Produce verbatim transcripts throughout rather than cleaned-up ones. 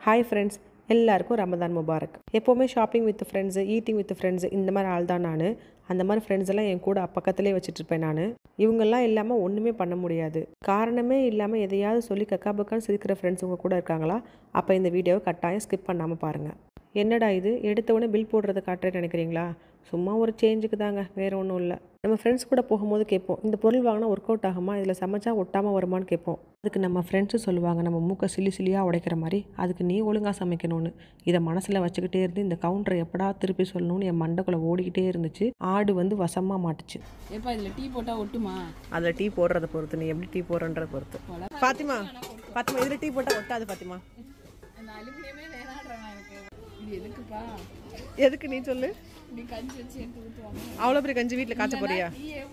Hi friends, எல்லாருக்கும் ரமதான் முபாரக். எப்போவுமே shopping with friends, eating with friends இந்த மாதிரி ஆள் தான் நான். அந்த மாதிரி ஃப்ரெண்ட்ஸ் எல்லாம் என் கூட பக்கத்துலேயே வச்சுட்ருப்பேன் நான். இவங்கெல்லாம் இல்லாமல் ஒன்றுமே பண்ண முடியாது. காரணமே இல்லாமல் எதையாவது சொல்லி கக்கா பக்கான்னு சிரிக்கிற ஃப்ரெண்ட்ஸ் உங்கள் கூட இருக்காங்களா? அப்போ இந்த வீடியோவை கட்டாயம் ஸ்கிப் பண்ணாமல் பாருங்கள். என்னடா இது எடுத்தவொடனே பில் போடுறதை காட்டுறேன்னு நினைக்கிறீங்களா? சும்மா ஒரு சேஞ்சுக்கு தாங்க, வேறு ஒன்றும் இல்லை. நம்ம ஃப்ரெண்ட்ஸ் கூட போகும்போது கேட்போம், இந்த பொருள் வாங்கினா ஒர்க் அவுட் ஆகுமா, இதில் சமைச்சா ஒட்டாமல் வருமானு கேட்போம். அதுக்கு நம்ம ஃப்ரெண்ட்ஸு சொல்லுவாங்க, நம்ம மூக்கை சிலி சிலியாக உடைக்கிற மாதிரி அதுக்கு நீ ஒழுங்காக சமைக்கணும்னு. இதை மனசில் வச்சுக்கிட்டே இருந்து இந்த கவுண்டரை எப்படா திருப்பி சொல்லணும்னு என் மண்டைக்குள்ளே ஓடிக்கிட்டே இருந்துச்சு. ஆடு வந்து வசமாக மாட்டுச்சு. எப்பா இதில் டீ போட்டால் ஒட்டுமா? அதில் டீ போடுறத பொறுத்து, நீ எப்படி டீ போடுறன்றத பொறுத்து. பாத்திமா பாத்திமா இதில் டீ போட்டால் ஒட்டாது பாத்திமா. அலுமினியமே வேணாடுறேன் எனக்கு. இது எதுக்குப்பா? எதுக்கு நீ சொல்லு. நீ கஞ்சி வச்சு எடுத்து ஊற்றுவாங்க. அவ்வளோ பெரிய கஞ்சி வீட்டில் காய்ச்ச போறியா?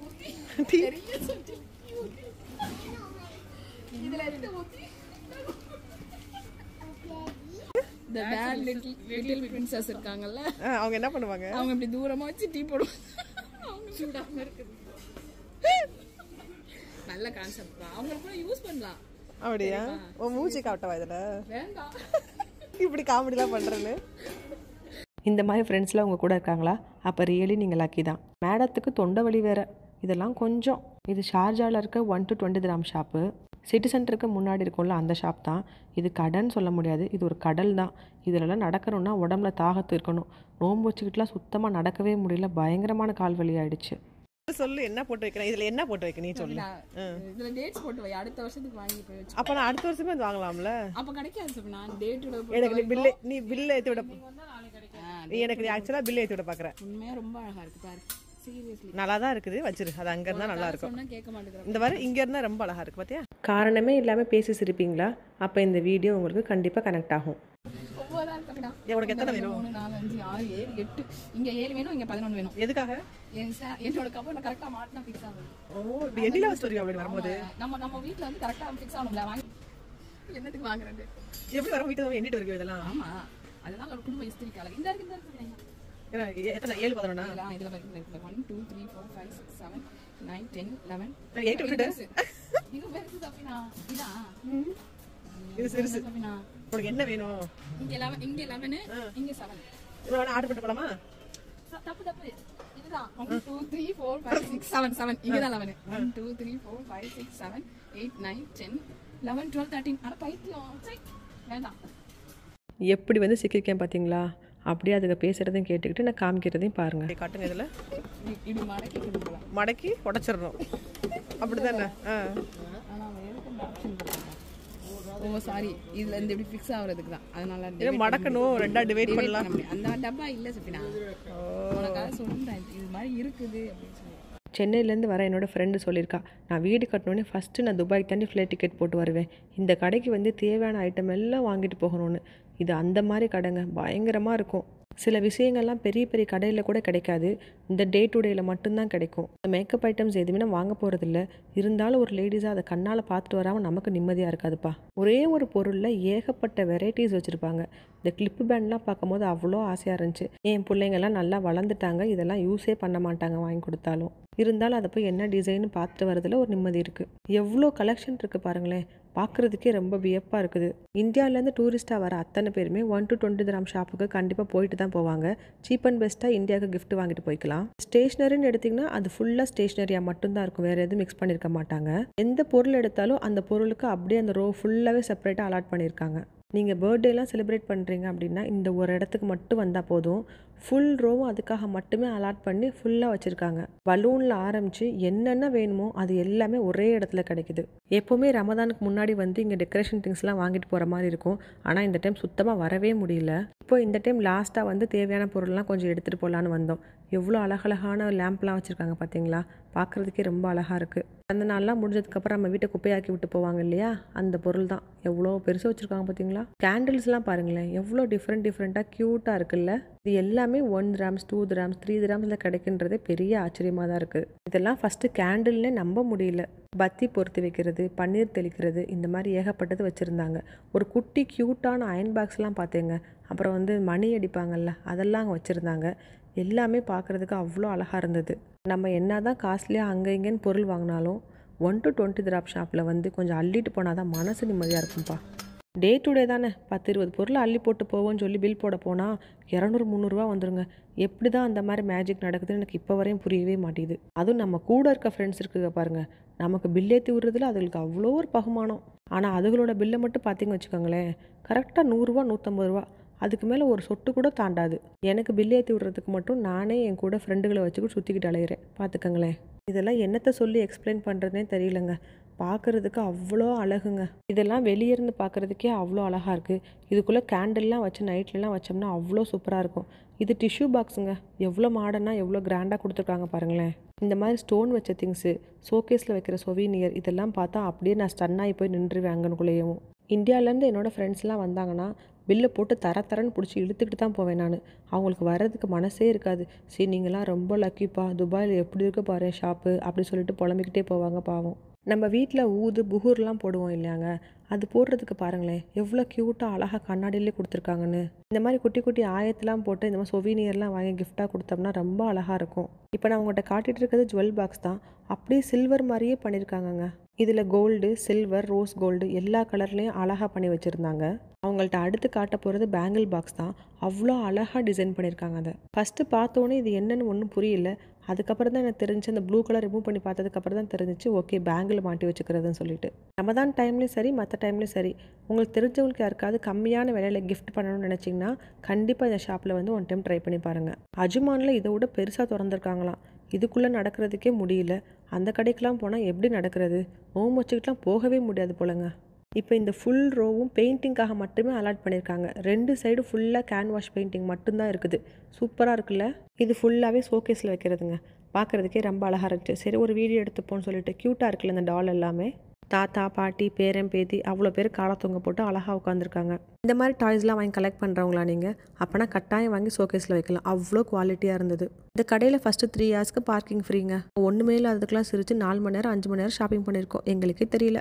இதில் எடுத்து ஊற்றி இந்த பேட் லிட்டில் லிட்டில் பிரின்சஸ் இருக்காங்கல்ல, அவங்க என்ன பண்ணுவாங்க? அவங்க இப்படி தூரமாக வச்சு டீ போடுவாங்க. அவங்க சூடாமல் இருக்குது. நல்ல கான்செப்ட் தான், அவங்க கூட யூஸ் பண்ணலாம். அப்படியா? உன் மூச்சு காட்டவா இதில்? வேண்டாம், இப்படி காமெடிலாம் பண்ணுறேன்னு. இந்த மாதிரி ஃப்ரெண்ட்ஸ்லாம் உங்கள் கூட இருக்காங்களா? அப்போ ரியலி நீங்கள் லக்கி தான். மேடத்துக்கு தொண்டை வலி வேறு. இதெல்லாம் கொஞ்சம். இது ஷார்ஜாவில் இருக்க one to twenty gram shop. City சென்டருக்கு முன்னாடி இருக்கும்ல அந்த ஷாப் தான். இது கடைன்னு சொல்ல முடியாது, இது ஒரு கடல் தான். இதிலலாம் நடக்கணும்னா உடம்புல தாகத்து இருக்கணும். நோம்பு வச்சுக்கிட்டுலாம் சுத்தமாக நடக்கவே முடியல. பயங்கரமான கால் வலி ஆயிடுச்சு. சொல்லு, என்ன போட்டு வைக்கிறேன் இதில்? என்ன போட்டு வைக்க நீ சொல்லு. இதில் டேட்ஸ் போட்டு வை, அடுத்த வருஷத்துக்கு வாங்கி போய் வச்சு. அப்போ நான் அடுத்த வருஷமே அது வாங்கலாம்ல? அப்போ கிடைக்காது சார். நான் டேட்டோட எனக்கு நீ பில்லு நீ பில்லு ஏற்றி விட. எனக்கு நீ ஆக்சுவலாக பில்லு ஏற்றி விட பார்க்குறேன். உண்மையாக ரொம்ப அழகாக இருக்குது பாரு. சீரியஸ்லி நல்லா தான் இருக்குது, வச்சிரு. அது அங்கே இருந்தால் நல்லா இருக்கும். கேட்க மாட்டேங்கிறேன். இந்த மாதிரி இங்கே இருந்தால் ரொம்ப அழகாக இருக்குது பார்த்தியா? காரணமே இல்லாமல் பேசி சிரிப்பீங்களா? அப்போ இந்த வீடியோ உங்களுக்கு கண்டிப்பாக கனெக்ட் ஆகும். உனக்கு எத்தனை வேணும்? மூணு நாலு அஞ்சு ஆறு ஏழு எட்டு. இங்கே ஏழு வேணும், இங்கே பதினொன்று வேணும். எதுக்காக? என்னோட கப்பல் நான் கரெக்டாக மாட்டினா ஃபிக்ஸ் ஆகும். ஓ, இப்போ எண்டில ஸ்டோரி அப்படி வரும்போது நம்ம நம்ம வீட்டில் வந்து கரெக்டாக ஃபிக்ஸ் ஆகணும்ல. வாங்கி என்னத்துக்கு வாங்குறது? எப்படி வர வீட்டு தான் எண்ணிட்டு இருக்கு இதெல்லாம்? ஆமாம், அதெல்லாம் ஒரு குடும்ப ஹிஸ்டரிக்காக இந்த இருக்கு இந்த இருக்கு. எத்தனை? ஏழு பதினொன்னா? இதில் இருக்கு one two three four five six seven nine ten eleven eight விட்டுட்டு இது பெருசு தப்பினா. இதான் இது சிறுசு. உனக்கு என்ன வேணும்? இங்க லெவன், இங்க லெவனு, இங்க செவன். வேணா ஆர்டர் பண்ணிட்டு போலாமா? தப்பு தப்பு. இதுதான் one two three four five six seven seven. இங்க தான் eleven. One two three four five six seven eight nine ten eleven twelve thirteen. அட பைத்தியம், வேண்டாம். எப்படி வந்து சிக்கிருக்கேன் பார்த்தீங்களா? அப்படியே அதுக்கு பேசுகிறதையும் கேட்டுக்கிட்டு நான் காமிக்கிறதையும் பாருங்கள். காட்டுங்க. இதில் இப்படி மடக்கி கொடுக்கலாம், மடக்கி உடச்சிடணும். அப்படி தானே? ஆ. ஓ சாரி, இதில் இந்த இப்படி ஃபிக்ஸ் ஆகுறதுக்கு தான். அதனால மடக்கணும், ரெண்டா டிவைட் பண்ணலாம். அந்த டப்பா இல்லை சப்பினா, உனக்காக சொல்லுறேன் இது மாதிரி இருக்குது அப்படின்னு சொல்லி. சென்னையிலேருந்து வர என்னோடய ஃப்ரெண்டு சொல்லியிருக்கா, நான் வீடு கட்டணுன்னே ஃபஸ்ட்டு நான் துபாய்க்கு தாண்டி ஃப்ளைட் டிக்கெட் போட்டு வருவேன். இந்த கடைக்கு வந்து தேவையான ஐட்டம் எல்லாம் வாங்கிட்டு போகணும்னு. இது அந்த மாதிரி கடைங்க, பயங்கரமாக இருக்கும். சில விஷயங்கள்லாம் பெரிய பெரிய கடையில் கூட கிடைக்காது, இந்த டே டு டேயில் மட்டும்தான் கிடைக்கும். மேக்கப் ஐட்டம்ஸ் எதுவுமே நான் வாங்க போகிறதில்ல. இருந்தாலும் ஒரு லேடிஸாக அதை கண்ணால் பார்த்துட்டு வராமல் நமக்கு நிம்மதியாக இருக்காதுப்பா. ஒரே ஒரு பொருளில் ஏகப்பட்ட வெரைட்டிஸ் வச்சுருப்பாங்க. இந்த கிளிப்பு பேண்ட்லாம் பார்க்கும்போது அவ்வளோ ஆசையாக இருந்துச்சு. என் பிள்ளைங்கள்லாம் நல்லா வளர்ந்துட்டாங்க, இதெல்லாம் யூஸே பண்ண மாட்டாங்க வாங்கி கொடுத்தாலும். இருந்தாலும் அதை போய் என்ன டிசைன்னு பார்த்துட்டு வரதில் ஒரு நிம்மதி இருக்குது. எவ்வளோ கலெக்ஷன் இருக்குது பாருங்களேன், பார்க்குறதுக்கே ரொம்ப வியப்பாக இருக்குது. இந்தியாவிலேருந்து டூரிஸ்ட்டாக வர அத்தனை பேருமே ஒன் டு டுவெண்ட்டி கிராம் ஷாப்புக்கு கண்டிப்பாக போயிட்டு தான் போவாங்க. சீப் அண்ட் பெஸ்ட்டாக இந்தியாவுக்கு கிஃப்ட் வாங்கிட்டு போய்க்கலாம். ஸ்டேஷ்னரின்னு எடுத்திங்கன்னா அது ஃபுல்லாக ஸ்டேஷ்னரியாக மட்டும்தான் இருக்கும், வேறு எதுவும் மிக்ஸ் பண்ணியிருக்க மாட்டாங்க. எந்த பொருள் எடுத்தாலும் அந்த பொருளுக்கு அப்படியே அந்த ரோ ஃபுல்லாகவே செப்பரேட்டாக அலாட் பண்ணியிருக்காங்க. நீங்கள் பர்த்டேலாம் செலிப்ரேட் பண்ணுறீங்க அப்படின்னா இந்த ஒரு இடத்துக்கு மட்டும் வந்தால் போதும், ஃபுல் ரோவும் அதுக்காக மட்டுமே அலாட் பண்ணி ஃபுல்லாக வச்சுருக்காங்க. பலூனில் ஆரம்பித்து என்னென்ன வேணுமோ அது எல்லாமே ஒரே இடத்துல கிடைக்குது. எப்போவுமே ரமதானுக்கு முன்னாடி வந்து இங்கே டெக்கரேஷன் திங்ஸ்லாம் வாங்கிட்டு போகிற மாதிரி இருக்கும். ஆனால் இந்த டைம் சுத்தமாக வரவே முடியல. இப்போ இந்த டைம் லாஸ்ட்டாக வந்து தேவையான பொருள்லாம் கொஞ்சம் எடுத்துகிட்டு போகலான்னு வந்தோம். எவ்வளோ அழகழகான லேம்ப்லாம் வச்சுருக்காங்க பார்த்தீங்களா? பார்க்குறதுக்கே ரொம்ப அழகாக இருக்குது. அந்த நாள்லாம் முடிஞ்சதுக்கப்புறம் நம்ம வீட்டை குப்பையாக்கி விட்டு போவாங்க இல்லையா, அந்த பொருள் தான். எவ்வளோ பெருசாக வச்சுருக்காங்க பார்த்தீங்களா? கேண்டில்ஸ்லாம் பாருங்களேன், எவ்வளோ டிஃப்ரெண்ட் டிஃப்ரெண்ட்டாக க்யூட்டாக இருக்குல்ல? இது எல்லாமே one grams two grams three கிராம்ஸில் கிடைக்குன்றதே பெரிய ஆச்சரியமாக தான் இருக்குது. இதெல்லாம் ஃபஸ்ட்டு கேண்டில்னே நம்ப முடியல. பத்தி பொருத்தி வைக்கிறது, பன்னீர் தெளிக்கிறது, இந்த மாதிரி ஏகப்பட்டது வச்சுருந்தாங்க. ஒரு குட்டி க்யூட்டான அயன் பாக்ஸ்லாம் பார்த்தேங்க. அப்புறம் வந்து மணி அடிப்பாங்கல்ல, அதெல்லாம் அங்கே வச்சுருந்தாங்க. எல்லாமே பார்க்குறதுக்கு அவ்வளோ அழகாக இருந்தது. நம்ம என்ன தான் காஸ்ட்லியாக அங்கே இங்கேன்னு பொருள் வாங்கினாலும் ஒன் டு டுவெண்ட்டி கிராம் ஷாப்பில் வந்து கொஞ்சம் அள்ளிட்டு போனால் தான் மனசு நிம்மதியாக இருக்கும்ப்பா. டே டு டே தானே பத்து இருபது பொருள் அள்ளி போட்டு போவோன்னு சொல்லி பில் போட போனால் இரநூறு முந்நூறுரூவா வந்துருங்க. எப்படி தான் அந்த மாதிரி மேஜிக் நடக்குதுன்னு எனக்கு இப்போ வரையும் புரியவே மாட்டேங்குது. அதுவும் நம்ம கூட இருக்க ஃப்ரெண்ட்ஸ் இருக்குங்க பாருங்கள், நமக்கு பில் ஏற்றி விடுறதுல அதுகளுக்கு அவ்வளோ ஒரு பகுமானம். ஆனால் அதுகளோட பில்லை மட்டும் பார்த்தீங்க வச்சுக்கோங்களேன், கரெக்டாக நூறுரூவா நூற்றம்பது ரூபா, அதுக்கு மேலே ஒரு சொட்டு கூட தாண்டாது. எனக்கு பில் ஏற்றி விடுறதுக்கு மட்டும் நானே என் கூட ஃப்ரெண்டுகளை வச்சுக்கிட்டு சுற்றிக்கிட்டு அலையிறேன் பார்த்துக்கங்களேன். இதெல்லாம் என்னத்தை சொல்லி எக்ஸ்பிளைன் பண்ணுறதுனே தெரியலங்க. பார்க்குறதுக்கு அவ்வளோ அழகுங்க. இதெல்லாம் வெளியே இருந்து பார்க்குறதுக்கே அவ்வளோ அழகாக இருக்குது. இதுக்குள்ளே கேண்டில்லாம் வச்சு நைட்லலாம் வச்சோம்னா அவ்வளோ சூப்பராக இருக்கும். இது டிஷ்யூ பாக்ஸுங்க. எவ்வளோ மாடர்னாக எவ்வளோ கிராண்டாக கொடுத்துருக்காங்க பாருங்களேன். இந்த மாதிரி ஸ்டோன் வச்ச திங்ஸு, ஷோகேஸில் வைக்கிற சொவீனியர் இதெல்லாம் பார்த்தா அப்படியே நான் ஸ்டன் ஆகி போய் நின்றுவேன் அங்கனுக்குள்ளேயும். இந்தியாவிலேருந்து என்னோடய ஃப்ரெண்ட்ஸ்லாம் வந்தாங்கன்னா பில்லை போட்டு தர தரன்னு பிடிச்சி இழுத்துக்கிட்டு தான் போவேன் நான். அவங்களுக்கு வர்றதுக்கு மனசே இருக்காது. சரி நீங்களாம் ரொம்ப லக்கிப்பா, துபாயில் எப்படி இருக்க பாரு ஷாப்பு அப்படி சொல்லிட்டு புலம்பிக்கிட்டே போவாங்க பாவம். நம்ம வீட்டில் ஊது புகூர்லாம் போடுவோம் இல்லையாங்க, அது போடுறதுக்கு பாருங்களேன் எவ்வளோ க்யூட்டாக அழகாக கண்ணாடியிலே கொடுத்துருக்காங்கன்னு. இந்த மாதிரி குட்டி குட்டி ஆயத்தெல்லாம் போட்டு இந்த மாதிரி சொவீனியர்லாம் வாங்கி கிஃப்டாக கொடுத்தோம்னா ரொம்ப அழகாக இருக்கும். இப்போ நான் உங்கள்கிட்ட காட்டிகிட்டு இருக்கிறது ஜுவல் பாக்ஸ் தான். அப்படியே சில்வர் மாதிரியே பண்ணியிருக்காங்கங்க. இதில் கோல்டு, சில்வர், ரோஸ் கோல்டு எல்லா கலர்லேயும் அழகாக பண்ணி வச்சுருந்தாங்க. அவங்கள்ட்ட அடுத்து காட்ட போகிறது பேங்கிள் பாக்ஸ் தான். அவ்வளோ அழகாக டிசைன் பண்ணியிருக்காங்க. அதை ஃபஸ்ட்டு பார்த்தோன்னே இது என்னன்னு ஒன்றும் புரியல. அதுக்கப்புறம் தான் எனக்கு தெரிஞ்சு அந்த ப்ளூ கலர் ரிமூவ் பண்ணி பார்த்ததுக்கப்புறம் தான் தெரிஞ்சிச்சு ஓகே பேங்கிள் மாட்டி வச்சுக்கிறதுன்னு சொல்லிட்டு. ரமதான் டைம்லேயும் சரி மற்ற டைம்லேயும் சரி உங்களுக்கு தெரிஞ்சவங்களுக்கு யாருக்காவது கம்மியான விலையில் கிஃப்ட் பண்ணணும்னு நினச்சிங்கன்னா கண்டிப்பாக இந்த ஷாப்பில் வந்து ஒன் டைம் ட்ரை பண்ணி பாருங்கள். அஜ்மானில் இதை விட பெருசாக திறந்துருக்காங்களாம். இதுக்குள்ளே நடக்கிறதுக்கே முடியல. அந்த கடைக்கெலாம் போனால் எப்படி நடக்கிறது, ஓம் வச்சுக்கிட்டுலாம் போகவே முடியாது போலங்க. இப்போ இந்த ஃபுல் ரோவும் பெயிண்டிங்காக மட்டுமே அலாட் பண்ணியிருக்காங்க. ரெண்டு சைடு ஃபுல்லாக கேன்வாஷ் பெயிண்டிங் மட்டும்தான் இருக்குது. சூப்பராக இருக்குல்ல. இது ஃபுல்லாகவே ஷோகேஸில் வைக்கிறதுங்க. பார்க்குறதுக்கே ரொம்ப அழகாக இருந்துச்சு. சரி ஒரு வீடியோ எடுத்துப்போன்னு சொல்லிட்டு க்யூட்டாக இருக்குல்ல இந்த டால் எல்லாமே. தாத்தா பாட்டி பேரன் பேத்தி அவ்வளோ பேர் காலை தொங்க போட்டு அழகாக உட்காந்துருக்காங்க. இந்த மாதிரி டாய்ஸ்லாம் வாங்கி கலெக்ட் பண்ணுறவங்களா நீங்கள்? அப்போனா கட்டாயம் வாங்கி ஷோகேஸில் வைக்கலாம். அவ்வளோ குவாலிட்டியாக இருந்தது. இந்த கடையில் ஃபஸ்ட்டு த்ரீ ஹவர்ஸ்க்கு பார்க்கிங் ஃப்ரீங்க. ஒன்றுமே இல்லாததுக்கெலாம் சிரிச்சு நாலு மணி நேரம் அஞ்சு மணி நேரம் ஷாப்பிங் பண்ணியிருக்கோம். எங்களுக்கே தெரியல.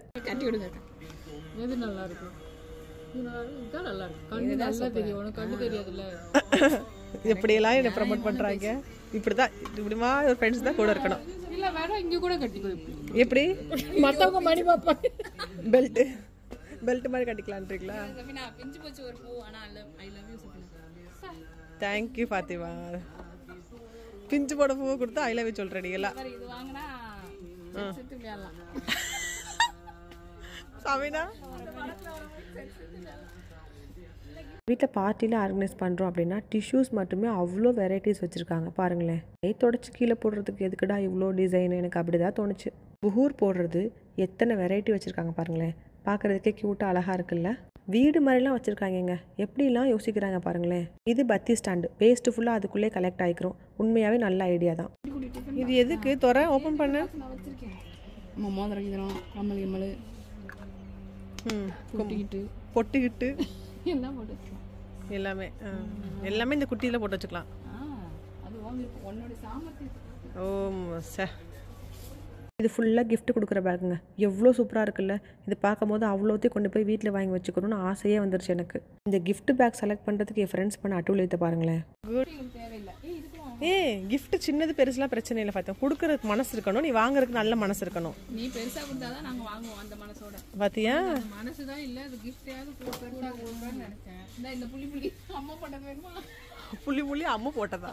எது நல்லா இருக்கும்? இதுதான் நல்லா இருக்கும். கண்ணு நல்லா தெரியும். உனக்கு கண்ணு தெரியாதுல்ல. எப்படியெல்லாம் என்ன ப்ரமோட் பண்ணுறாங்க. இப்படி தான் இப்படிமா ஒரு ஃப்ரெண்ட்ஸ் தான் கூட இருக்கணும். இல்லை வேற இங்கே கூட கட்டிக்கோ. எப்படி மற்றவங்க மணி பார்ப்பாங்க. பெல்ட்டு பெல்ட் மாதிரி கட்டிக்கலான்றீங்களா? பிஞ்சு போச்சு ஒரு பூ. ஆனால் I love you Safina. Thank you Fathima. பிஞ்சு போட பூ கொடுத்தா ஐ லவ் யூ சொல்கிறீங்களா? இது வாங்கினா செத்து விளையாடலாம். வீட்டில் பார்ட்டியில் ஆர்கனைஸ் பண்ணுறோம் அப்படின்னா டிஷ்யூஸ் மட்டுமே அவ்வளோ வெரைட்டிஸ் வச்சுருக்காங்க பாருங்களேன். கை தொடச்சி கீழே போடுறதுக்கு எதுக்குடா இவ்வளோ டிசைன், எனக்கு அப்படி தான் தோணுச்சு. புகூர் போடுறது எத்தனை வெரைட்டி வச்சுருக்காங்க பாருங்களேன். பார்க்குறதுக்கே க்யூட்டாக அழகாக இருக்குல்ல. வீடு மாதிரிலாம் வச்சுருக்காங்கங்க. எப்படிலாம் யோசிக்கிறாங்க பாருங்களேன். இது பத்தி ஸ்டாண்டு. வேஸ்ட்டு ஃபுல்லாக அதுக்குள்ளே கலெக்ட் ஆகிக்கிறோம். உண்மையாகவே நல்ல ஐடியா தான். இது எதுக்கு துறை ஓப்பன் பண்ண? நம்ம மோதிரம் இதெல்லாம் கம்மல் கம்மல் பொட்டிக்கிட்டு பொட்டிக்கிட்டு எல்லாம் போட்டு வச்சுக்கலாம். எல்லாமே எல்லாமே இந்த குட்டியில் போட்டு வச்சுக்கலாம். அது உன்னோட சாமர்த்தியம். ஓ சார், இது ஃபுல்லாக கிஃப்ட் கொடுக்குற பேக்குங்க. எவ்வளோ சூப்பராக இருக்குல்ல. இது பார்க்கும் போது அவ்வளோத்தையும் கொண்டு போய் வீட்டில் வாங்கி வச்சுக்கணும்னு ஆசையே வந்துருச்சு எனக்கு. இந்த கிஃப்ட் பேக் செலக்ட் பண்ணுறதுக்கு என் ஃப்ரெண்ட்ஸ் பண்ண அட்டூழியத்தை பாருங்களேன். ஏ கிஃப்ட் சின்னது பெருசுலாம் பிரச்சனை இல்லை. பார்த்தேன் கொடுக்கறதுக்கு மனசு இருக்கணும், நீ வாங்குறதுக்கு நல்ல மனசு இருக்கணும். நீ பெருசா கொடுத்தாதான் நாங்க வாங்குவோம் அந்த மனசோட. பாத்தியா மனசுதான் இல்ல, அது கிஃப்டையாவது பெருசா கொடுக்கணும்னு நினைச்சேன். இந்த புள்ளி புள்ளி அம்மா போட்டது வேணுமா? புள்ளி புள்ளி அம்மா போட்டதா?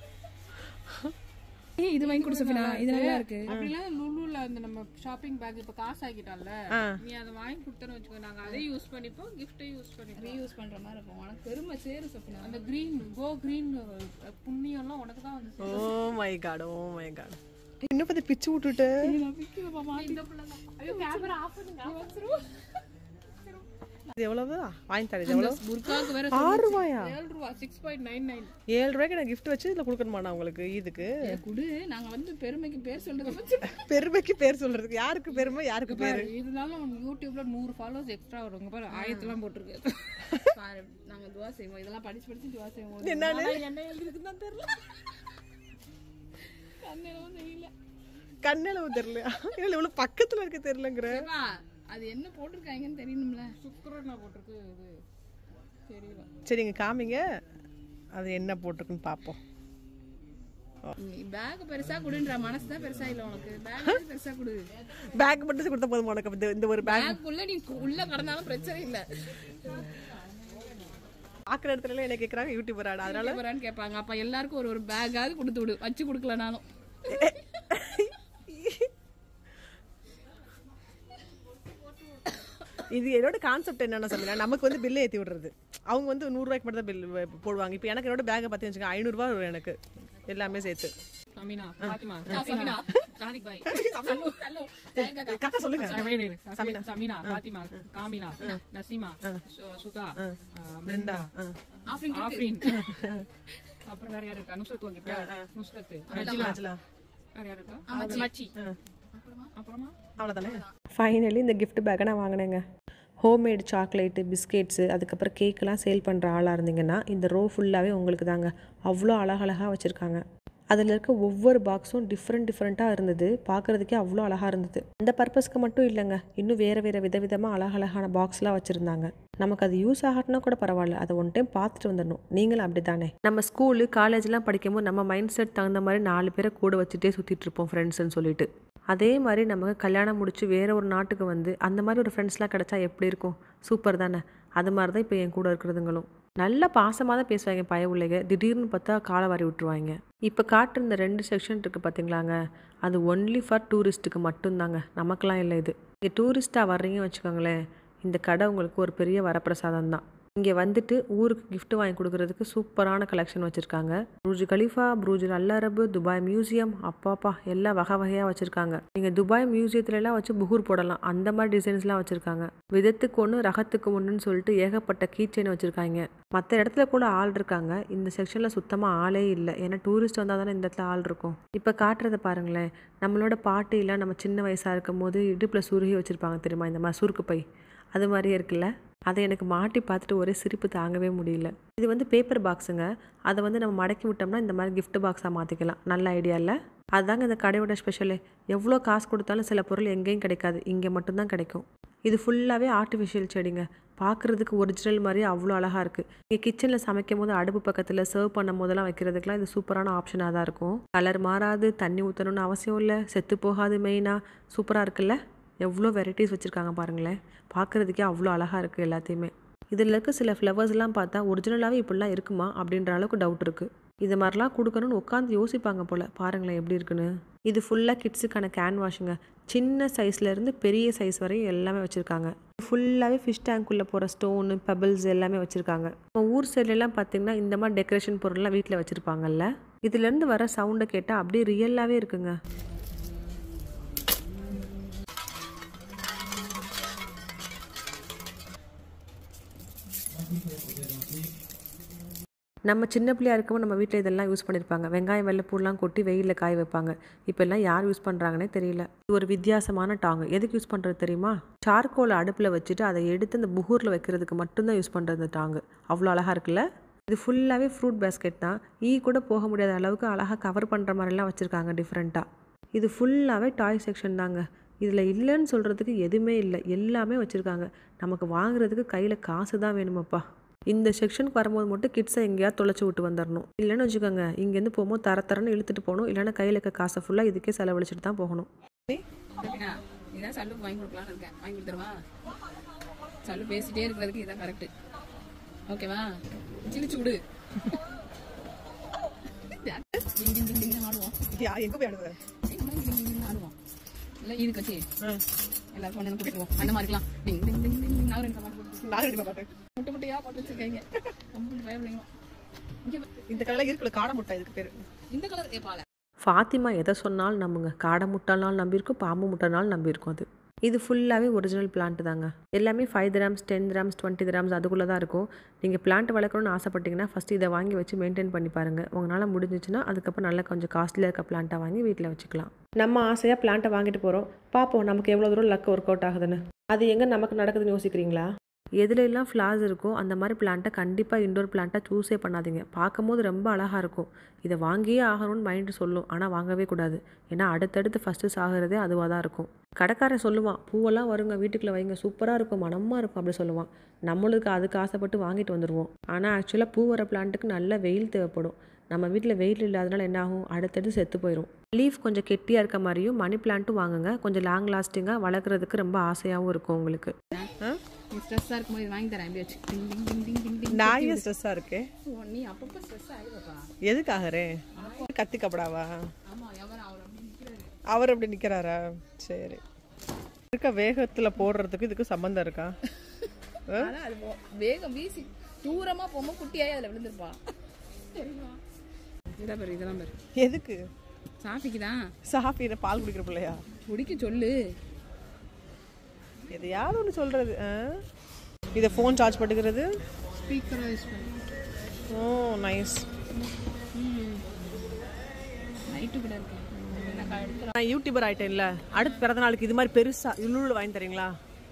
ஏய் இது வாங்கி கொடு சஃபினா, இது நல்லா இருக்கு. அப்படிலாம் லுலுல அந்த நம்ம ஷாப்பிங் பேக் இப்ப காசு ஆகிட்டால, நீ அதை வாங்கி கொடுத்தன வச்சுக்கோ, நாங்க அதை யூஸ் பண்ணிப்போம், கிஃப்ட்டை யூஸ் பண்ணி ரீயூஸ் பண்ற மாதிரி இருக்கும். உனக்கு பெருமை சேரு சஃபினா. அந்த கிரீன் கோ கிரீன் புண்ணியம் எல்லாம் உனக்கு தான் வந்து. Oh my God, oh my God. என்ன பத்தி பிச்சு விட்டுட்டு நான் பிக்கு பாப்பா இந்த புள்ள தான். ஐயோ கேமரா ஆஃப் பண்ணுங்க. வந்துரு. இது எவ்வளவு வாங்கி தரது? எவ்வளவு புர்காக்கு வேற ஆறு ரூபாயா? ஏழு ரூபாய் ஆறு புள்ளி தொண்ணூற்று ஒன்பது. ஏழு ரூபாய்க்கு நான் கிஃப்ட் வச்சு இதுல கொடுக்கணுமா நான் உங்களுக்கு? இதுக்கு குடு. நாங்க வந்து பெருமைக்கு பேர் சொல்றது. பெருமைக்கு பேர் சொல்றதுக்கு யாருக்கு பெருமை யாருக்கு பேரு? இதனால யூடியூப்ல நூறு ஃபாலோவர்ஸ் எக்ஸ்ட்ரா வருங்க பாரு. ஆயிரத்தெல்லாம் போட்டுருக்கு பாரு. நாங்க துவா செய்வோம். இதெல்லாம் படிச்சு படிச்சு துவா செய்வோம். என்னன்னு என்ன எழுதிருக்குன்னு தான் தெரியல. கண்ணெல்லாம் தெரியல. கண்ணெல்லாம் தெரியல. இவ்வளவு பக்கத்துல இருக்க தெரியலங்கற. அது என்ன போட்டிருக்காங்கன்னு தெரியணும்ல. சுக்ரனா போட்டிருக்கு. இது தெரியல. சரிங்க காமிங்க அது என்ன போட்டிருக்குன்னு பாப்போம். பேக் பெருசா குடுன்ற மனசு தான் பெருசா இல்ல உனக்கு. பேக் பெருசா குடு. பேக் மட்டும் கொடுத்த போதும் உனக்கு இந்த ஒரு பேக் உள்ள நீ உள்ள கடந்தாலும் பிரச்சனை இல்ல. பாக்குற இடத்துல என்ன கேக்குறாங்க யூடியூபராடா அதனால யூடியூபரான்னு கேட்பாங்க. அப்ப எல்லாருக்கும் ஒரு ஒரு பேக்காவது கொடுத்து விடு. வச்சு கொடுக்கலனாலும். இது என்னோட கான்செப்ட் என்னன்னு சொன்னா நமக்கு வந்து பில்லு ஏற்றி விடுறது. அவங்க வந்து நூறு ரூபாய்க்கு மட்டும் தான் பில் போடுவாங்க. இப்போ எனக்கு என்னோட பேக்கை பார்த்து வச்சுக்கோங்க ஐநூறு ரூபா வரும் எனக்கு எல்லாமே சேர்த்து. சொல்லுங்க ஃபைனலி இந்த கிஃப்ட் பேக்கை நான் வாங்கினேங்க. ஹோம்மேட் சாக்லேட்டு பிஸ்கெட்ஸு அதுக்கப்புறம் கேக்கெலாம் சேல் பண்ணுற ஆளாக இருந்தீங்கன்னா இந்த ரோ ஃபுல்லாகவே உங்களுக்கு தாங்க. அவ்வளோ அழகழகாக வச்சுருக்காங்க. அதில் இருக்க ஒவ்வொரு பாக்ஸும் டிஃப்ரெண்ட் டிஃப்ரெண்ட்டாக இருந்தது. பார்க்குறதுக்கே அவ்வளோ அழகாக இருந்தது. அந்த பர்பஸ்க்கு மட்டும் இல்லைங்க, இன்னும் வேறு வேறு விதவிதமாக அழகழகான பாக்ஸ்லாம் வச்சுருந்தாங்க. நமக்கு அது யூஸ் ஆகட்டும்னா கூட பரவாயில்ல, அதை ஒன் டைம் பார்த்துட்டு வந்துடணும். நீங்களும் அப்படி தானே? நம்ம ஸ்கூலு காலேஜ்லாம் படிக்கும்போது நம்ம மைண்ட் செட் தகுந்த மாதிரி நாலு பேரை கூட வச்சுட்டே சுற்றிட்டு இருப்போம் ஃப்ரெண்ட்ஸ்ன்னு சொல்லிட்டு. அதே மாதிரி நமக்கு கல்யாணம் முடிச்சு வேறு ஒரு நாட்டுக்கு வந்து அந்த மாதிரி ஒரு ஃப்ரெண்ட்ஸ்லாம் கிடச்சா எப்படி இருக்கும்? சூப்பர் தானே? அது மாதிரி தான் இப்போ என் கூட இருக்கிறதுங்களும். நல்லா பாசமாக தான் பேசுவாங்க பய உள்ளைங்க. திடீர்னு பார்த்தா காலை வாரி விட்டுருவாங்க. இப்போ காட்டுற இந்த ரெண்டு செக்ஷன் இருக்குது பார்த்தீங்களாங்க, அது ஒன்லி ஃபார் டூரிஸ்ட்டுக்கு மட்டும்தாங்க. நமக்கெலாம் இல்லை. இது இங்கே டூரிஸ்ட்டாக வர்றீங்கன்னு வச்சுக்கோங்களேன், இந்த கடை உங்களுக்கு ஒரு பெரிய வரப்பிரசாதம் தான். இங்கே வந்துட்டு ஊருக்கு கிஃப்ட் வாங்கி கொடுக்குறதுக்கு சூப்பரான கலெக்ஷன் வச்சுருக்காங்க. புர்ஜ் கலிஃபா, புர்ஜ் அல் அரபு, துபாய் மியூசியம், அப்பாப்பா எல்லாம் வகை வகையாக வச்சுருக்காங்க. நீங்கள் துபாய் மியூசியத்துலலாம் வச்சு புகூர் போடலாம், அந்த மாதிரி டிசைன்ஸ்லாம் வச்சுருக்காங்க. விதத்துக்கு ஒன்று ரகத்துக்கு ஒன்றுன்னு சொல்லிட்டு ஏகப்பட்ட கீ செயின் வச்சுருக்காங்க. மற்ற இடத்துல கூட ஆள் இருக்காங்க, இந்த செக்ஷனில் சுத்தமாக ஆளே இல்லை. ஏன்னா டூரிஸ்ட் வந்தால் தானே இந்த இடத்துல ஆள் இருக்கும். இப்போ காட்டுறதை பாருங்களேன், நம்மளோட பாட்டிலாம் நம்ம சின்ன வயசாக இருக்கும் போது இடுப்பில் சுருகி வச்சுருப்பாங்க தெரியுமா, இந்த மாதிரி சுருக்கு பை, அது மாதிரியே இருக்குல்ல. அதை எனக்கு மாட்டி பார்த்துட்டு ஒரே சிரிப்பு தாங்கவே முடியல. இது வந்து பேப்பர் பாக்ஸுங்க. அதை வந்து நம்ம மடக்கி விட்டோம்னா இந்த மாதிரி கிஃப்ட் பாக்ஸாக மாற்றிக்கலாம். நல்ல ஐடியா இல்லை? அதுதாங்க இந்த கடையோட ஸ்பெஷலு. எவ்வளோ காசு கொடுத்தாலும் சில பொருள் எங்கேயும் கிடைக்காது, இங்கே மட்டும்தான் கிடைக்கும். இது ஃபுல்லாகவே ஆர்டிஃபிஷியல் செடிங்க. பார்க்குறதுக்கு ஒரிஜினல் மாதிரி அவ்வளோ அழகாக இருக்குது. இங்கே கிச்சனில் சமைக்கும் போது அடுப்பு பக்கத்தில் சர்வ் பண்ணும் போதெல்லாம் வைக்கிறதுக்குலாம் இது சூப்பரான ஆப்ஷனாக தான் இருக்கும். கலர் மாறாது, தண்ணி ஊற்றணும்னு அவசியம் இல்லை, செத்து போகாது. மெயினாக சூப்பராக இருக்குல்ல. எவ்வளோ வெரைட்டிஸ் வச்சுருக்காங்க பாருங்களேன். பார்க்குறதுக்கே அவ்வளோ அழகாக இருக்குது எல்லாத்தையுமே. இதில் இருக்க சில ஃப்ளவர்ஸ்லாம் பார்த்தா ஒரிஜினலாகவே இப்படிலாம் இருக்குமா அப்படின்ற அளவுக்கு டவுட் இருக்குது. இது மாதிரிலாம் கொடுக்கணும்னு உட்காந்து யோசிப்பாங்க போல். பாருங்களேன் எப்படி இருக்குன்னு. இது ஃபுல்லாக கிட்ஸுக்கான கேன் வாஷுங்க. சின்ன சைஸ்லேருந்து பெரிய சைஸ் வரையும் எல்லாமே வச்சுருக்காங்க. ஃபுல்லாகவே ஃபிஷ் டேங்க்குள்ளே போகிற ஸ்டோனு பெபிள்ஸ் எல்லாமே வச்சுருக்காங்க. நம்ம ஊர் சைட்லலாம் பார்த்திங்கன்னா இந்த மாதிரி டெக்கரேஷன் பொருள்லாம் வீட்டில் வச்சுருப்பாங்கல்ல. இதுலேருந்து வர சவுண்டை கேட்டால் அப்படியே ரியலாகவே இருக்குங்க. நம்ம சின்ன பிள்ளையாக இருக்கும்போது நம்ம வீட்டில் இதெல்லாம் யூஸ் பண்ணியிருப்பாங்க. வெங்காயம் வெள்ளைப்பூலாம் கொட்டி வெயிலில் காய வைப்பாங்க. இப்போல்லாம் யார் யூஸ் பண்ணுறாங்கன்னே தெரியல. இது ஒரு வித்தியாசமான டாங்கு. எதுக்கு யூஸ் பண்ணுறது தெரியுமா? சார்கோலை அடுப்பில் வச்சுட்டு அதை எடுத்து அந்த புகூரில் வைக்கிறதுக்கு மட்டும்தான் யூஸ் பண்ணுறது இந்த டாங்கு. அவ்வளோ அழகாக இருக்குல்ல. இது ஃபுல்லாகவே ஃப்ரூட் பேஸ்கெட் தான். ஈ கூட போக முடியாத அளவுக்கு அழகாக கவர் பண்ணுற மாதிரிலாம் வச்சுருக்காங்க டிஃப்ரெண்ட்டாக. இது ஃபுல்லாகவே டாய் செக்ஷன் தாங்க. இதில் இல்லைன்னு சொல்கிறதுக்கு எதுவுமே இல்லை, எல்லாமே வச்சுருக்காங்க. நமக்கு வாங்குறதுக்கு கையில் காசு தான் வேணுமாப்பா. இந்த செக்ஷனுக்கு வரும்போது மட்டும் கிட்ஸை எங்கேயாவது தொலைச்சி விட்டு வந்துடணும். இல்லைன்னு வச்சுக்கோங்க, இங்கேருந்து போகும்போது தர தரன்னு இழுத்துட்டு போகணும். இல்லைன்னா கையில் இருக்க காசை ஃபுல்லாக இதுக்கே செலவழிச்சிட்டு தான் போகணும். இதான் சல்லு வாங்கி கொடுக்கலான்னு இருக்கேன். வாங்கி கொடுத்துருவா? சல்லு பேசிட்டே இருக்கிறதுக்கு இதான் கரெக்டு. ஓகேவா? சிரிச்சு விடு. ஆடுவோம். எங்கே போய் ஆடுவேன்? ஆடுவோம் இல்லை இதுக்கு வச்சு எல்லாருக்கும் ஒன்று கொடுத்துருவோம். அந்த மாதிரிலாம் டிங் டிங் டிங் டிங் நான் ரெண்டு மாட்டேன் முட்டை முட்டையாக போட்டு வச்சுருக்கீங்க. இந்த கலர் இருக்குல்ல காடை முட்டை, இதுக்கு பேர் இந்த கலர் ஏப்பால. ஃபாத்திமா எதை சொன்னாலும் நம்புங்க. காடை முட்டைனாலும் நம்பியிருக்கும், பாம்பு முட்டைனாலும் நம்பியிருக்கும். அது இது ஃபுல்லாகவே ஒரிஜினல் பிளான்ட் தாங்க. எல்லாமே five grams ten grams twenty grams அதுக்குள்ளே தான் இருக்கும். நீங்கள் பிளான்ட் வளர்க்கணும்னு ஆசைப்பட்டீங்கன்னா ஃபஸ்ட்டு இதை வாங்கி வச்சு மெயின்டைன் பண்ணி பாருங்கள். உங்களால் முடிஞ்சிச்சுன்னா அதுக்கப்புறம் நல்லா கொஞ்சம் காஸ்ட்லியாக இருக்க பிளான்ட்டை வாங்கி வீட்டில் வச்சுக்கலாம். நம்ம ஆசையாக பிளான்ட்டை வாங்கிட்டு போகிறோம், பார்ப்போம் நமக்கு எவ்வளோ தூரம் லக் ஒர்க் அவுட் ஆகுதுன்னு. அது எங்கே நமக்கு நடக்குதுன்னு யோசிக்கிறீங்களா? எதுல எல்லாம் ஃப்ளார்ஸ் இருக்கோ அந்த மாதிரி பிளான்ட்டை கண்டிப்பாக இண்டோர் பிளான்ட்டாக சூஸே பண்ணாதீங்க. பார்க்கும் போது ரொம்ப அழகாக இருக்கும். இதை வாங்கியே ஆகணும்னு மைண்டு சொல்லும், ஆனால் வாங்கவே கூடாது. ஏன்னா அடுத்தடுத்து ஃபஸ்ட்டு சாகிறதே அதுவாக தான் இருக்கும். கடைக்காரன் சொல்லுவான், பூவெல்லாம் வருங்க வீட்டுக்குள்ளே வைங்க, சூப்பராக இருக்கும், மனமாக இருக்கும் அப்படி சொல்லுவான். நம்மளுக்கு அதுக்கு ஆசைப்பட்டு வாங்கிட்டு வந்துடுவோம். ஆனால் ஆக்சுவலாக பூ வர பிளான்ட்டுக்கு நல்ல வெயில் தேவைப்படும். நம்ம வீட்டில் வெயில் இல்லாதனால என்ன ஆகும், அடுத்தடுத்து செத்து போயிடும். லீஃப் கொஞ்சம் கெட்டியாக இருக்க மாதிரியும் மணி பிளான்ட்டும் வாங்குங்க. கொஞ்சம் லாங் லாஸ்டிங்காக வளர்க்குறதுக்கு ரொம்ப ஆசையாகவும் இருக்கும் உங்களுக்கு. ஸ்ட்ரெஸ்ஸாக இருக்கும்போது வாங்கி தரேன் எப்படி வச்சு டிங் டிங் டிங் டிங் டிங் டிங். நான் ஏன் ஸ்ட்ரெஸ்ஸாக இருக்கேன்? நீ அப்பப்போ ஸ்ட்ரெஸ் ஆகிடுப்பா. எதுக்காகறே? கத்திக்கப்படாவா? ஆமாம், எவர் அவர் அப்படி நிற்கிறாரு. அவர் அப்படி நிற்கிறாரா? சரி. இருக்க வேகத்தில் போடுறதுக்கு இதுக்கு சம்மந்தம் இருக்கா? ஆனால் அது வேகம் வீசி தூரமாக போகும்போது குட்டியாகி அதில் விழுந்துருப்பா. சரிங்களா? இதான் பேர் இதெல்லாம் பேர் எதுக்கு? சாஃபிக்கு தான். சாஃபி பால் குடிக்கிற பிள்ளையா? குடிக்க சொல்லு. எதையாவது ஒன்று சொல்கிறது. இதை ஃபோன் சார்ஜ் பண்ணிக்கிறது, ஸ்பீக்கரை யூஸ் பண்ணி. ஓ நைஸ். நைட்டு கூட இருக்கு. நான் யூடியூபர் ஆகிட்டேன்ல, அடுத்த பிறந்த நாளுக்கு இது மாதிரி பெருசாக இவ்வளோ வாங்கி தரீங்களா?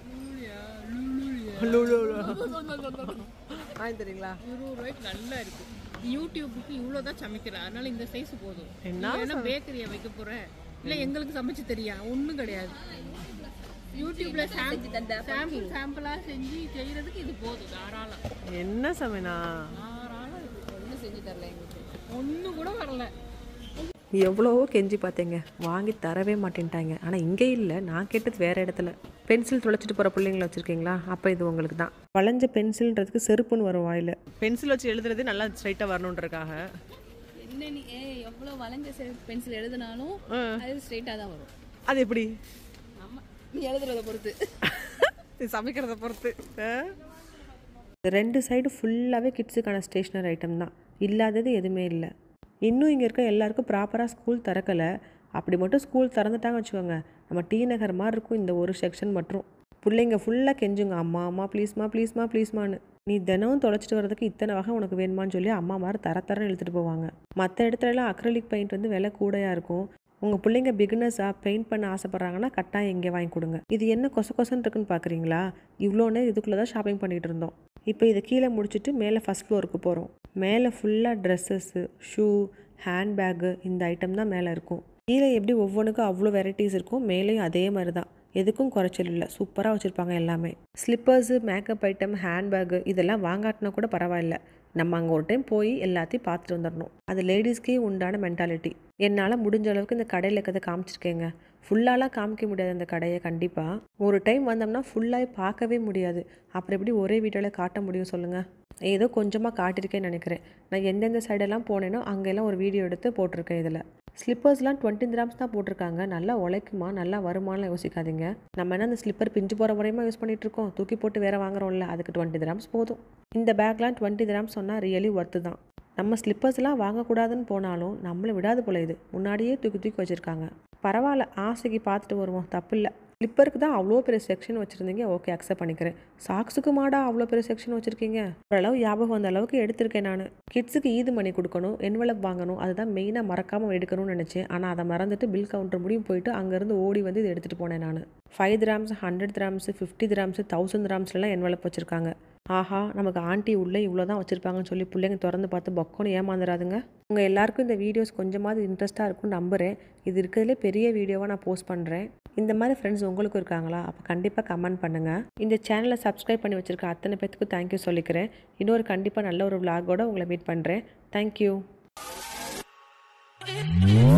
வாங்கி தரீங்களா? இருபது ரூபாய்க்கு நல்லா இருக்கு. யூடியூபுக்கு இவ்வளோதான் சமைக்கிறேன், அதனால இந்த சைஸ் போதும். என்ன பேக்கரியை வைக்க போறேன் இல்லை எங்களுக்கு சமைச்சு தெரியா? ஒன்றும் கிடையாது. யூடியூப்ல சாம்பிள் சாம்பிளா செஞ்சு செய்யறதுக்கு இது போதும் தாராளம். என்ன சமைனா தாராளம் ஒன்றும் செஞ்சு தரல, எங்களுக்கு ஒன்றும் கூட வரல. எவ்வளவோ கெஞ்சி பார்த்தேங்க, வாங்கி தரவே மாட்டேன்ட்டாங்க. ஆனால் இங்கே இல்லை, நான் கேட்டது வேறு இடத்துல. பென்சில் தொலைச்சிட்டு போகிற பிள்ளைங்கள வச்சுருக்கீங்களா? அப்போ இது உங்களுக்கு தான். வளைஞ்ச பென்சில்ன்றதுக்கு செருப்புன்னு வரும் வாயில். பென்சில் வச்சு எழுதுறது நல்லா ஸ்ட்ரைட்டாக வரணுன்றதுக்காக. என்ன நீ ஏ எவ்வளோ வளைஞ்ச பென்சில் எழுதினாலும் அது ஸ்ட்ரைட்டாக தான் வரும். அது எப்படி? ஆமாம், நீ எழுதுறத பொறுத்து, சமைக்கிறத பொறுத்து. ரெண்டு சைடு ஃபுல்லாகவே கிட்ஸுக்கான ஸ்டேஷ்னரி ஐட்டம் தான், இல்லாதது எதுவுமே இல்லை. இன்னும் இங்கே இருக்க எல்லாருக்கும் ப்ராப்பராக ஸ்கூல் திறக்கலை. அப்படி மட்டும் ஸ்கூல் திறந்துட்டாங்க வச்சுக்கோங்க, நம்ம டி நகர் மாதிரி இருக்கும் இந்த ஒரு செக்ஷன் மட்டும். பிள்ளைங்க ஃபுல்லாக கெஞ்சுங்க, அம்மா அம்மா ப்ளீஸ்மா ப்ளீஸ்மா ப்ளீஸ்மான்னு. நீ தினமும் தொலைச்சிட்டு வரதுக்கு இத்தனை வகை உனக்கு வேணுமான்னு சொல்லி அம்மா மாதிரி தர தரன்னு இழுத்துட்டு போவாங்க. மற்ற இடத்துலலாம் அக்ரலிக் பெயிண்ட் வந்து விலை கூடையாக இருக்கும். உங்கள் பிள்ளைங்க பிகினர்ஸாக பெயிண்ட் பண்ண ஆசைப்பட்றாங்கன்னா கட்டாயம் இங்கே வாங்கி கொடுங்க. இது என்ன கொச கொசன்னு இருக்குன்னு பார்க்குறீங்களா? இவ்வளோ நேரம் இதுக்குள்ளே தான் ஷாப்பிங் பண்ணிகிட்டு இருந்தோம். இப்போ இதை கீழே முடிச்சுட்டு மேலே ஃபஸ்ட் ஃப்ளோருக்கு போகிறோம். மேலே ஃபுல்லாக ட்ரெஸ்ஸஸ்ஸு, ஷூ, ஹேண்ட்பேக்கு, இந்த ஐட்டம் தான் மேலே இருக்கும். கீழே எப்படி ஒவ்வொன்றுக்கும் அவ்வளோ வெரைட்டிஸ் இருக்கும், மேலேயும் அதே மாதிரி தான். எதுக்கும் குறைச்சல் இல்லை, சூப்பராக வச்சுருப்பாங்க எல்லாமே. ஸ்லிப்பர்ஸு, மேக்கப் ஐட்டம், ஹேண்ட்பேக்கு இதெல்லாம் வாங்காட்டினா கூட பரவாயில்ல, நம்ம அங்கே ஒரு டைம் போய் எல்லாத்தையும் பார்த்துட்டு வந்துடணும். அது லேடிஸ்க்கே உண்டான மென்டாலிட்டி. என்னால் முடிஞ்ச அளவுக்கு இந்த கடையில் இருக்கிறத காமிச்சிருக்கேங்க. ஃபுல்லாலாம் காமிக்க முடியாது அந்த கடையை. கண்டிப்பாக ஒரு டைம் வந்தோம்னா ஃபுல்லாக பார்க்கவே முடியாது. அப்புறம் எப்படி ஒரே வீடியோவில் காட்ட முடியும் சொல்லுங்கள்? ஏதோ கொஞ்சமாக காட்டியிருக்கேன்னு நினைக்கிறேன். நான் எந்தெந்த சைடெல்லாம் போனேனோ அங்கெல்லாம் ஒரு வீடியோ எடுத்து போட்டிருக்கேன். இதில் ஸ்லிப்பர்ஸ்லாம் டுவெண்ட்டி கிராம்ஸ் தான் போட்டிருக்காங்க. நல்லா உழைக்குமா, நல்லா வருமானலாம் யோசிக்காதீங்க. நம்ம என்ன அந்த ஸ்லிப்பர் பிஞ்சு போகிற முறையமாக யூஸ் பண்ணிகிட்டு இருக்கோம், தூக்கி போட்டு வேறு வாங்குறோம்ல, அதுக்கு டுவெண்ட்டி கிராம்ஸ் போதும். இந்த பேக்லாம் டுவெண்ட்டி கிராம்ஸ் சொன்னால் ரியலி ஒர்த்து தான். நம்ம ஸ்லிப்பர்ஸ்லாம் வாங்கக்கூடாதுன்னு போனாலும் நம்மளை விடாது போல, இது முன்னாடியே தூக்கி தூக்கி வச்சுருக்காங்க. பரவாயில்ல, ஆசைக்கு பார்த்துட்டு வருவோம், தப்பு இல்லை. ஸ்லிப்பருக்கு தான் அவ்வளோ பெரிய செக்ஷன் வச்சுருந்தீங்க, ஓகே அக்செப்ட் பண்ணிக்கிறேன். சாக்ஸுக்கு மாடா அவ்வளோ பெரிய செக்ஷன் வச்சுருக்கீங்க? ஓரளவு ஞாபகம் வந்த அளவுக்கு எடுத்திருக்கேன் நான். கிட்ஸுக்கு ஈது மணி கொடுக்கணும், என்வலப் வாங்கணும், அதுதான் மெயினாக மறக்காமல் எடுக்கணும்னு நினச்சேன். ஆனால் அதை மறந்துட்டு பில் கவுண்டர் முடியும் போயிட்டு அங்கேருந்து ஓடி வந்து இதை எடுத்துகிட்டு போனேன் நான். Five grams, hundred grams, fifty grams, thousand கிராம்ஸ்லாம் என்வலப் வச்சுருக்காங்க. ஆஹா, நமக்கு ஆண்டி உள்ளே இவ்வளோ தான் வச்சுருப்பாங்கன்னு சொல்லி பிள்ளைங்க திறந்து பார்த்து பக்கம்னு ஏமாந்துடாதுங்க. உங்கள் எல்லாருக்கும் இந்த வீடியோஸ் கொஞ்சமாவது இன்ட்ரெஸ்ட்டாக இருக்கும்னு நம்புகிறேன். இது இருக்கிறதுலே பெரிய வீடியோவாக நான் போஸ்ட் பண்ணுறேன். இந்த மாதிரி ஃப்ரெண்ட்ஸ் உங்களுக்கும் இருக்காங்களா? அப்போ கண்டிப்பாக கமெண்ட் பண்ணுங்கள். இந்த சேனலை சப்ஸ்கிரைப் பண்ணி வச்சுருக்க அத்தனை பேத்துக்கும் தேங்க்யூ சொல்லிக்கிறேன். இன்னொரு கண்டிப்பாக நல்ல ஒரு விளாகோட உங்களை மீட் பண்ணுறேன். தேங்க்யூ.